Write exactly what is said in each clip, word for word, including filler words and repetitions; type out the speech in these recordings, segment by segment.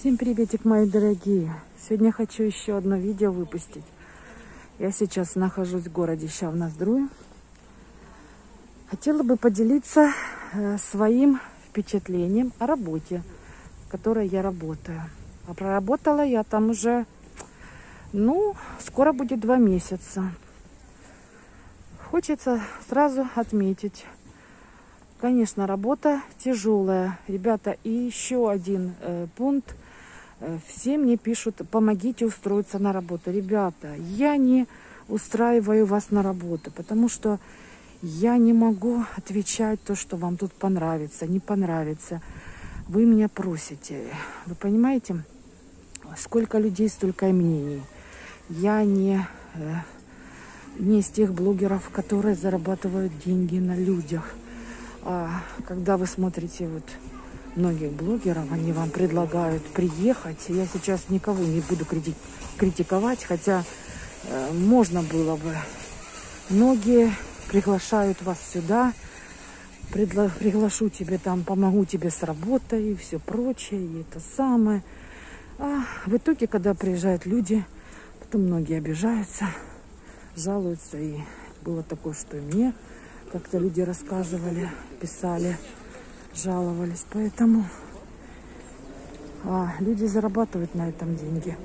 Всем приветик, мои дорогие! Сегодня хочу еще одно видео выпустить. Я сейчас нахожусь в городе Щавноздру. Хотела бы поделиться своим впечатлением о работе, в которой я работаю. А проработала я там уже, ну, скоро будет два месяца. Хочется сразу отметить. Конечно, работа тяжелая. Ребята, и еще один э, пункт. Все мне пишут: помогите устроиться на работу. Ребята, я не устраиваю вас на работу, потому что я не могу отвечать то, что вам тут понравится, не понравится. Вы меня просите. Вы понимаете, сколько людей, столько и мнений. Я не, не из тех блогеров, которые зарабатывают деньги на людях. А когда вы смотрите вот многих блогеров, они вам предлагают приехать. Я сейчас никого не буду критиковать, хотя э, можно было бы. Многие приглашают вас сюда, предла приглашу тебе там, помогу тебе с работой и все прочее, и это самое. А в итоге, когда приезжают люди, потом многие обижаются, жалуются. И было такое, что и мне как-то люди рассказывали, писали, жаловались. Поэтому а, люди зарабатывают на этом деньги.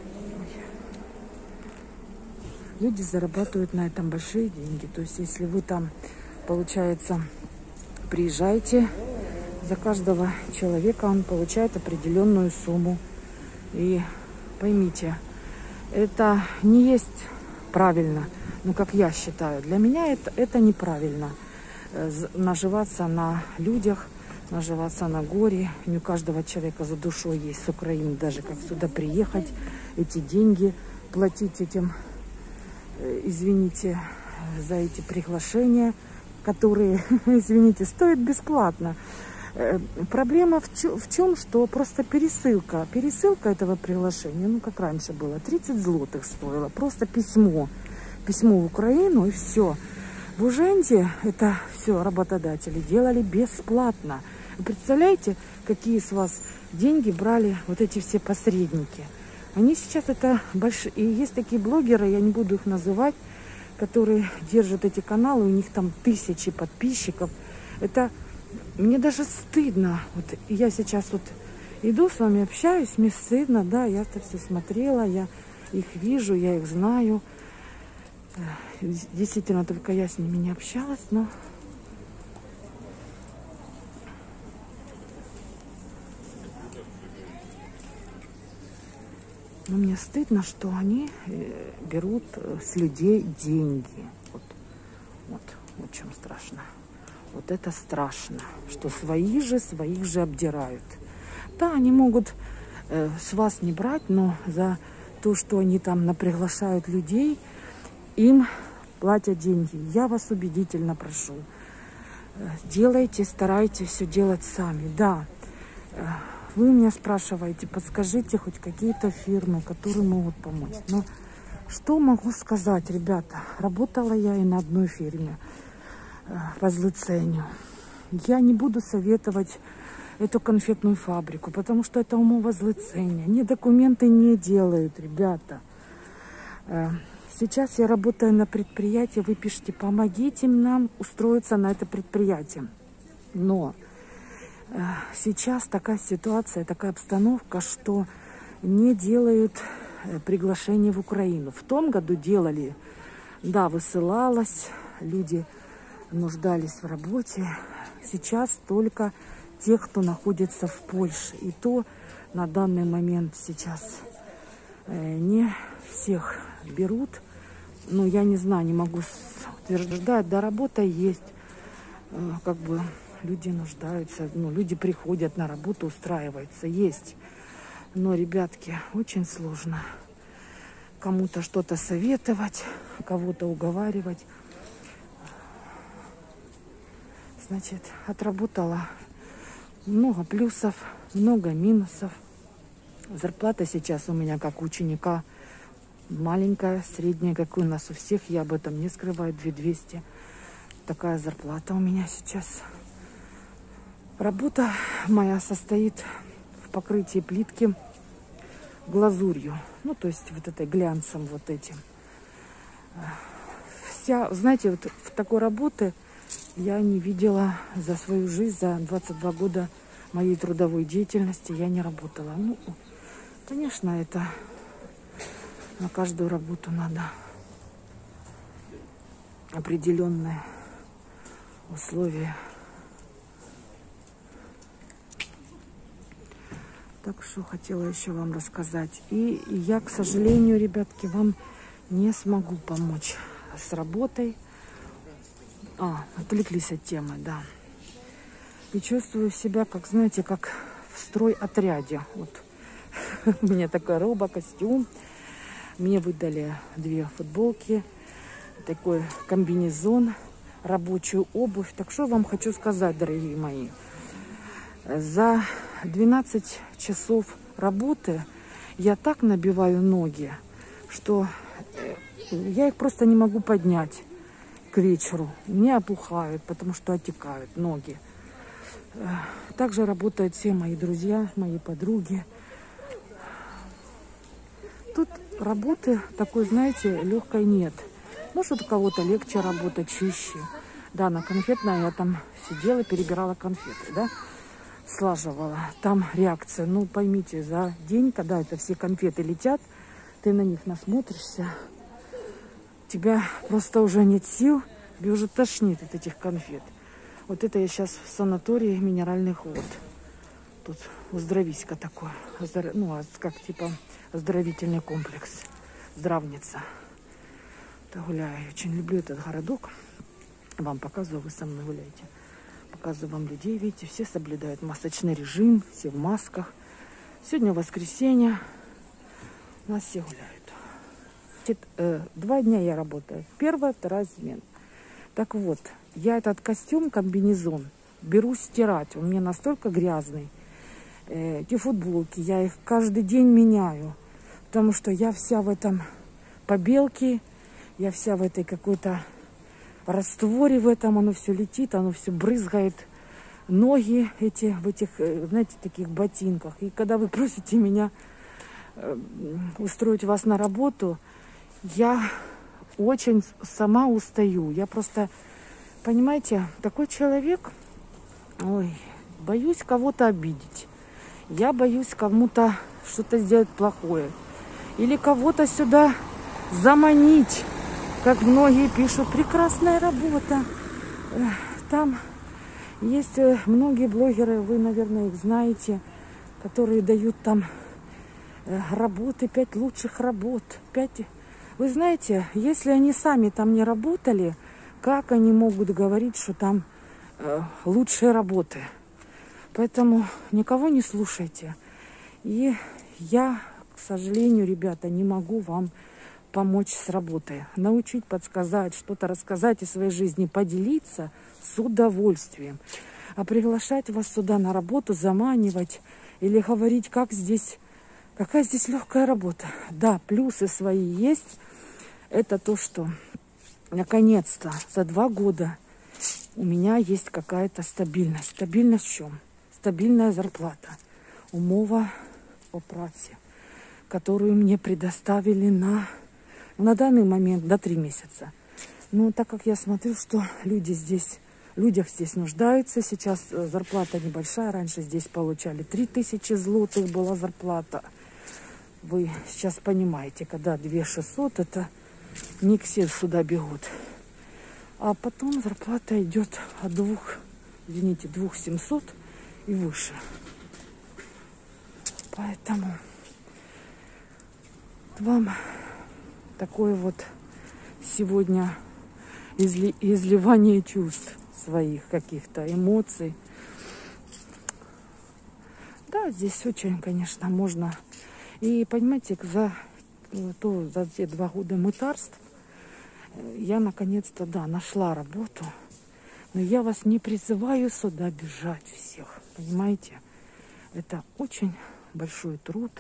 Люди зарабатывают на этом большие деньги. То есть, если вы там, получается, приезжаете, за каждого человека он получает определенную сумму. И поймите, это не есть правильно, ну, как я считаю. Для меня это, это неправильно. Наживаться на людях, наживаться на горе. Не у каждого человека за душой есть с Украины, даже как сюда приехать, эти деньги платить этим, извините, за эти приглашения, которые, извините, стоят бесплатно. Проблема в чем, в чем, что просто пересылка, пересылка этого приглашения, ну, как раньше было, тридцать злотых стоило, просто письмо, письмо в Украину, и все. В Уженде это все работодатели делали бесплатно. Вы представляете, какие с вас деньги брали вот эти все посредники? Они сейчас это большие. И есть такие блогеры, я не буду их называть, которые держат эти каналы, у них там тысячи подписчиков. Это мне даже стыдно. Вот я сейчас вот иду с вами, общаюсь, мне стыдно, да, я это все смотрела, я их вижу, я их знаю. Действительно, только я с ними не общалась, но но мне стыдно, что они берут с людей деньги. Вот, вот, вот в чем страшно. Вот это страшно, что свои же своих же обдирают. Да, они могут э, с вас не брать, но за то, что они там наприглашают людей, им платят деньги. Я вас убедительно прошу. Делайте, старайтесь все делать сами. Да, вы меня спрашиваете, подскажите хоть какие-то фирмы, которые могут помочь. Но что могу сказать, ребята? Работала я и на одной фирме по злицению. Я не буду советовать эту конфетную фабрику, потому что это умовозлицение. Они документы не делают, ребята. Сейчас я работаю на предприятии, вы пишете: помогите нам устроиться на это предприятие. Но э, сейчас такая ситуация, такая обстановка, что не делают э, приглашение в Украину. В том году делали, да, высылалось, люди нуждались в работе. Сейчас только тех, кто находится в Польше. И то на данный момент сейчас э, не всех берут. Ну, я не знаю, не могу утверждать. Да, работа есть. Как бы люди нуждаются. Ну, люди приходят на работу, устраиваются. Есть. Но, ребятки, очень сложно кому-то что-то советовать, кого-то уговаривать. Значит, отработала много плюсов, много минусов. Зарплата сейчас у меня, как у ученика, маленькая, средняя, как у нас у всех, я об этом не скрываю, две тысячи двести. Такая зарплата у меня сейчас. Работа моя состоит в покрытии плитки глазурью. Ну, то есть вот этой глянцем вот этим. Вся, знаете, вот в такой работы я не видела за свою жизнь, за двадцать два года моей трудовой деятельности я не работала. Ну, конечно, это на каждую работу надо определенные условия. Так что хотела еще вам рассказать. И я, к сожалению, ребятки, вам не смогу помочь с работой. А, отвлеклись от темы, да. И чувствую себя, как, знаете, как в стройотряде. Вот у меня такая роба, костюм. Мне выдали две футболки, такой комбинезон, рабочую обувь. Так что вам хочу сказать, дорогие мои. За двенадцать часов работы я так набиваю ноги, что я их просто не могу поднять к вечеру. Мне опухают, потому что отекают ноги. Также работают все мои друзья, мои подруги. Тут работы такой, знаете, легкой нет. Может, у кого-то легче работать, чище. Да, на конфетной я там сидела, перебирала конфеты, да, слаживала. Там реакция, ну, поймите, за день, когда это все конфеты летят, ты на них насмотришься, у тебя просто уже нет сил, тебе уже тошнит от этих конфет. Вот это я сейчас в санатории минеральных вод. Тут оздоровиська такое, оздор... ну, как типа оздоровительный комплекс, здравница. Да, гуляю, очень люблю этот городок. Вам показываю, вы со мной гуляете. Показываю вам людей, видите, все соблюдают масочный режим, все в масках. Сегодня воскресенье, у нас все гуляют. Значит, э, два дня я работаю, первая, вторая смена. Так вот, я этот костюм, комбинезон беру стирать, он мне настолько грязный. Э, эти футболки, я их каждый день меняю, потому что я вся в этом побелке, я вся в этой какой-то растворе в этом, оно все летит, оно все брызгает. Ноги эти в этих, знаете, таких ботинках. И когда вы просите меня э, устроить вас на работу, я очень сама устаю. Я просто, понимаете, такой человек, ой, боюсь кого-то обидеть. Я боюсь кому-то что-то сделать плохое. Или кого-то сюда заманить. Как многие пишут, прекрасная работа. Там есть многие блогеры, вы, наверное, их знаете, которые дают там работы, пять лучших работ. пять... Вы знаете, если они сами там не работали, как они могут говорить, что там э, лучшие работы? Поэтому никого не слушайте. И я, к сожалению, ребята, не могу вам помочь с работой, научить, подсказать, что-то рассказать из своей жизни, поделиться с удовольствием. А приглашать вас сюда на работу, заманивать или говорить, как здесь, какая здесь легкая работа. Да, плюсы свои есть. Это то, что наконец-то за два года у меня есть какая-то стабильность. Стабильность в чем? Стабильная зарплата. Умова о праці, которую мне предоставили на... На данный момент до три месяца. Но так как я смотрю, что люди здесь, людях здесь нуждаются, сейчас зарплата небольшая, раньше здесь получали три тысячи злотых была зарплата. Вы сейчас понимаете, когда две тысячи шестьсот, это не все сюда бегут. А потом зарплата идет от двух, извините, двух тысяч семисот и выше. Поэтому вам такое вот сегодня изли, изливание чувств своих, каких-то эмоций. Да, здесь очень, конечно, можно. И понимаете, за, то, за те два года мытарств я наконец-то, да, нашла работу. Но я вас не призываю сюда бежать всех. Понимаете? Это очень большой труд.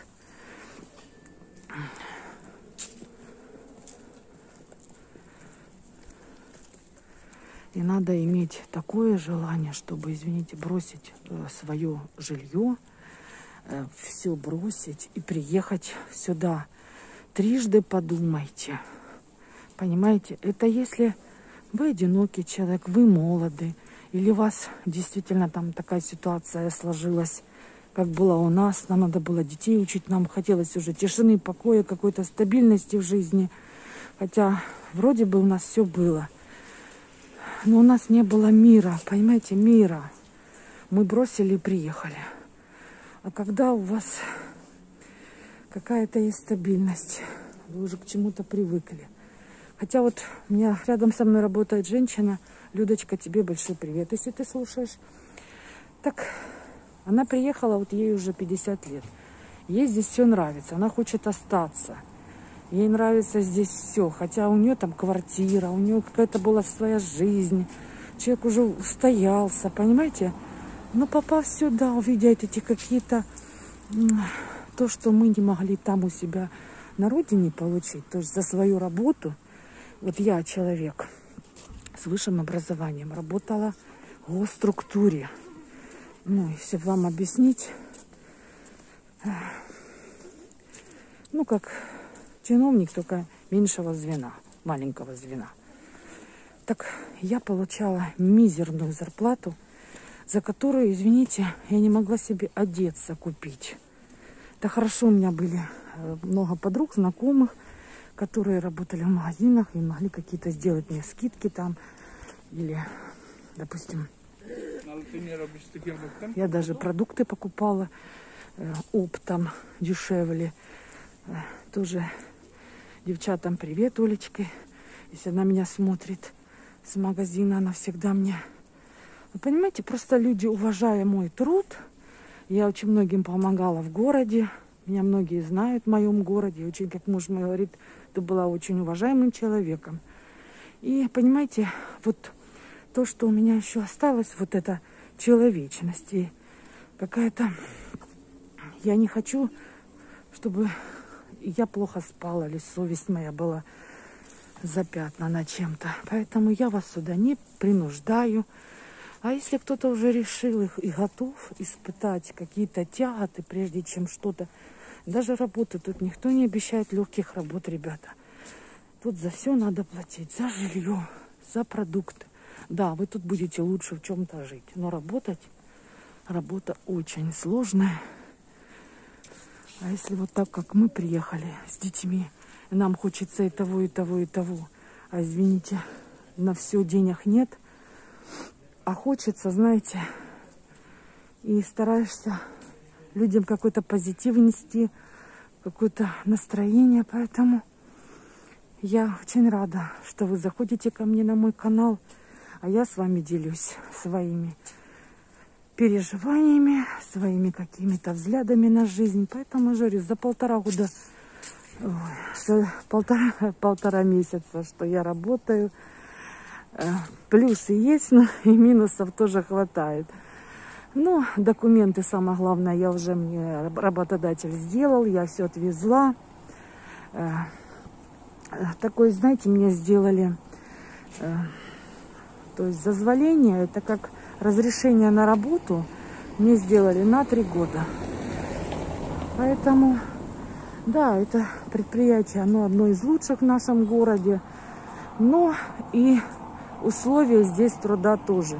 И надо иметь такое желание, чтобы, извините, бросить свое жилье, э, все бросить и приехать сюда. Трижды подумайте. Понимаете, это если вы одинокий человек, вы молоды, или у вас действительно там такая ситуация сложилась, как была у нас, нам надо было детей учить, нам хотелось уже тишины, покоя, какой-то стабильности в жизни. Хотя вроде бы у нас все было. Но у нас не было мира, понимаете, мира. Мы бросили и приехали. А когда у вас какая-то есть стабильность, вы уже к чему-то привыкли. Хотя вот у меня рядом со мной работает женщина. Людочка, тебе большой привет, если ты слушаешь. Так, она приехала, вот ей уже пятьдесят лет. Ей здесь все нравится, она хочет остаться. Ей нравится здесь все. Хотя у нее там квартира, у нее какая-то была своя жизнь. Человек уже устоялся, понимаете? Но попав сюда, увидя эти какие-то... То, что мы не могли там у себя на родине получить, то есть за свою работу. Вот я человек с высшим образованием, работала в госструктуре. Ну, если вам объяснить, ну, как чиновник, только меньшего звена, маленького звена. Так я получала мизерную зарплату, за которую, извините, я не могла себе одеться купить. Да хорошо, у меня были много подруг, знакомых, которые работали в магазинах и могли какие-то сделать мне скидки там. Или, допустим, я даже продукты покупала э, оптом дешевле. Э, тоже девчатам привет, Олечка. Если она меня смотрит с магазина, она всегда мне... Вы понимаете, просто люди, уважая мой труд, я очень многим помогала в городе. Меня многие знают в моем городе. Очень, как муж мой говорит, ты была очень уважаемым человеком. И, понимаете, вот то, что у меня еще осталось, вот эта человечность. И какая-то... Я не хочу, чтобы я плохо спала, или совесть моя была запятнана чем-то. Поэтому я вас сюда не принуждаю. А если кто-то уже решил их и готов испытать какие-то тяготы, прежде чем что-то... Даже работы тут никто не обещает легких работ, ребята. Тут за все надо платить. За жилье, за продукты. Да, вы тут будете лучше в чем-то жить. Но работать, работа очень сложная. А если вот так, как мы приехали с детьми, нам хочется и того, и того, и того. А извините, на все денег нет. А хочется, знаете, и стараешься людям какой-то позитив нести, какое-то настроение. Поэтому я очень рада, что вы заходите ко мне на мой канал, а я с вами делюсь своими переживаниями, своими какими-то взглядами на жизнь. Поэтому, говорю, за полтора года, ой, за полтора, полтора месяца, что я работаю, плюсы есть, но и минусов тоже хватает. Ну, документы, самое главное, я уже мне работодатель сделал, я все отвезла. Такой, знаете, мне сделали, то есть дозволение, это как разрешение на работу, мне сделали на три года. Поэтому, да, это предприятие, оно одно из лучших в нашем городе, но и условия здесь труда тоже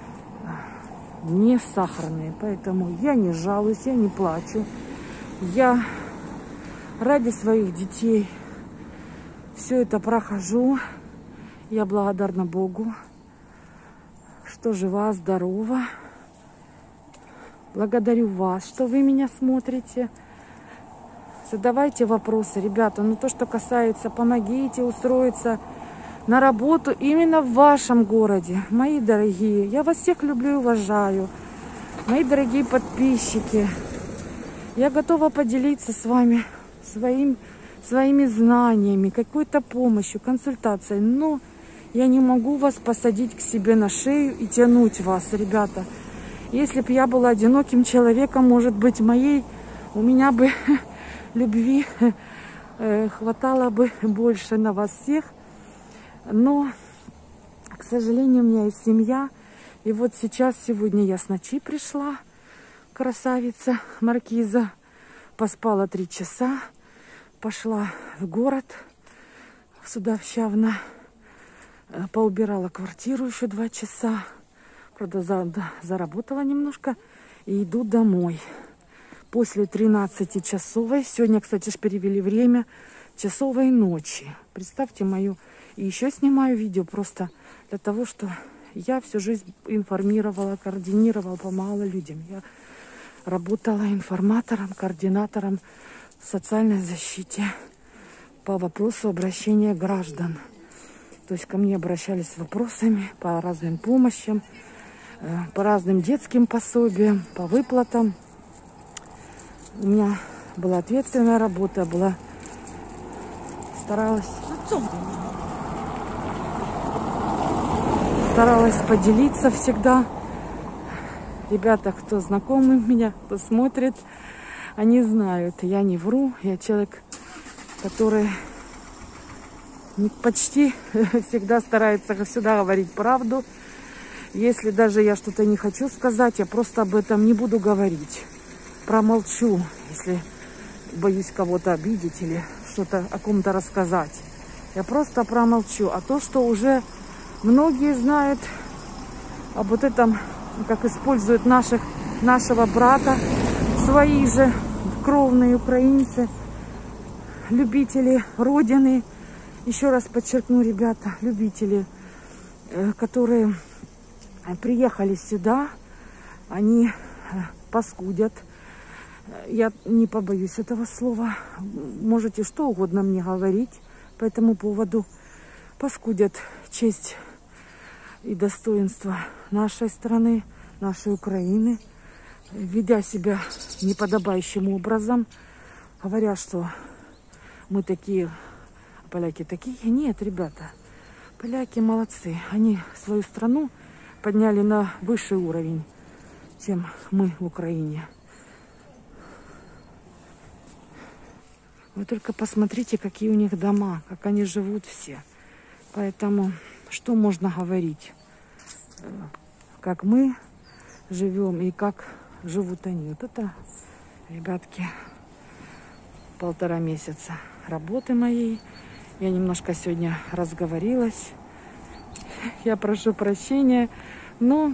не сахарные, поэтому я не жалуюсь, я не плачу. Я ради своих детей все это прохожу. Я благодарна Богу, что жива, здорова. Благодарю вас, что вы меня смотрите. Задавайте вопросы, ребята. Ну, то, что касается, помогите устроиться на работу именно в вашем городе. Мои дорогие, я вас всех люблю и уважаю. Мои дорогие подписчики, я готова поделиться с вами своим, своими знаниями, какой-то помощью, консультацией. Но я не могу вас посадить к себе на шею и тянуть вас, ребята. Если бы я была одиноким человеком, может быть, моей, у меня бы любви хватало бы больше на вас всех. Но, к сожалению, у меня есть семья. И вот сейчас, сегодня я с ночи пришла красавица маркиза. Поспала три часа. Пошла в город, сюда в Щавно. Поубирала квартиру еще два часа. Правда, за, да, заработала немножко. И иду домой. После тринадцатичасовой. Сегодня, кстати, ж перевели время. Часовой ночи. Представьте мою... И еще снимаю видео просто для того, что я всю жизнь информировала, координировала, помогала людям. Я работала информатором, координатором в социальной защите по вопросу обращения граждан. То есть ко мне обращались с вопросами по разным помощям, по разным детским пособиям, по выплатам. У меня была ответственная работа, была старалась, старалась поделиться всегда. Ребята, кто знакомы меня, кто смотрит, они знают, я не вру, я человек, который почти всегда старается всегда говорить правду. Если даже я что-то не хочу сказать, я просто об этом не буду говорить. Промолчу, если боюсь кого-то обидеть или что-то о ком-то рассказать. Я просто промолчу. А то, что уже многие знают об вот этом, как используют наших, нашего брата, свои же кровные украинцы, любители Родины. Еще раз подчеркну, ребята, любители, которые приехали сюда, они паскудят. Я не побоюсь этого слова. Можете что угодно мне говорить по этому поводу. Паскудят честь и достоинство нашей страны, нашей Украины, ведя себя неподобающим образом, говоря, что мы такие, поляки такие. Нет, ребята, поляки молодцы. Они свою страну подняли на высший уровень, чем мы в Украине. Вы только посмотрите, какие у них дома, как они живут все. Поэтому что можно говорить? Как мы живем и как живут они. Вот это, ребятки, полтора месяца работы моей. Я немножко сегодня разговорилась. Я прошу прощения. Но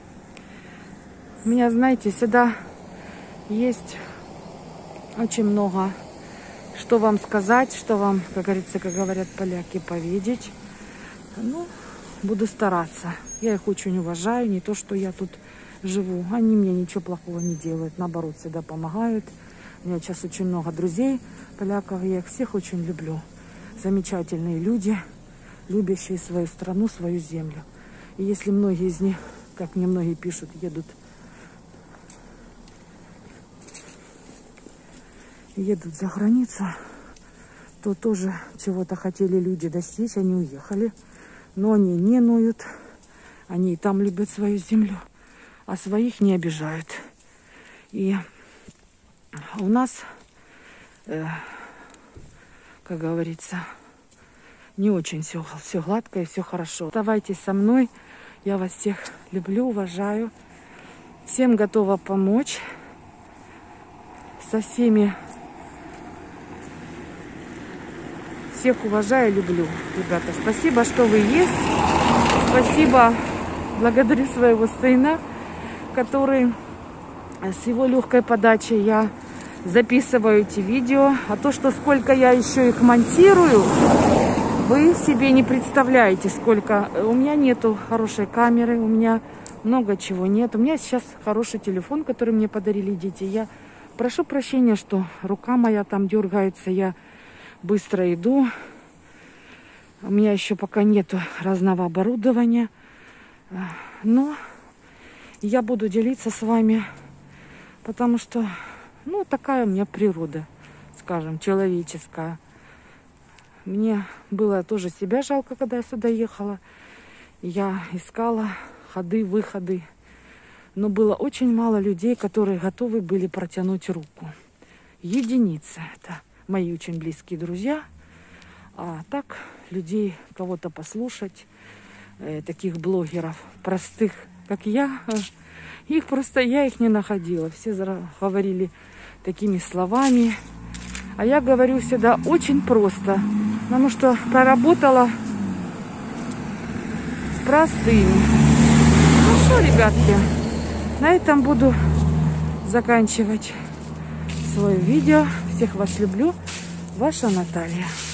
у меня, знаете, всегда есть очень много, что вам сказать, что вам, как говорится, как говорят поляки, поведеть. Ну, буду стараться. Я их очень уважаю. Не то, что я тут живу. Они мне ничего плохого не делают. Наоборот, всегда помогают. У меня сейчас очень много друзей поляков. Я их всех очень люблю. Замечательные люди, любящие свою страну, свою землю. И если многие из них, как мне многие пишут, едут едут за границу, то тоже чего-то хотели люди достичь, они уехали. Но они не ноют, они и там любят свою землю, а своих не обижают. И у нас, э, как говорится, не очень все, все гладко и все хорошо. Оставайтесь со мной, я вас всех люблю, уважаю, всем готова помочь, со всеми. Всех уважаю, люблю, ребята. Спасибо, что вы есть. Спасибо, благодарю своего сына, который с его легкой подачей я записываю эти видео. А то, что сколько я еще их монтирую, вы себе не представляете, сколько. У меня нету хорошей камеры, у меня много чего нет. У меня сейчас хороший телефон, который мне подарили дети. Я прошу прощения, что рука моя там дергается, я быстро иду. У меня еще пока нету разного оборудования. Но я буду делиться с вами, потому что, ну, такая у меня природа, скажем, человеческая. Мне было тоже себя жалко, когда я сюда ехала. Я искала ходы, выходы. Но было очень мало людей, которые готовы были протянуть руку. Единицы. Это мои очень близкие друзья. А так, людей, кого-то послушать, э, таких блогеров, простых как я. Их просто, я их не находила. Все говорили такими словами. А я говорю всегда очень просто. Потому что проработала с простыми. Ну что, ребятки, на этом буду заканчивать свое видео. Всех вас люблю. Ваша Наталья.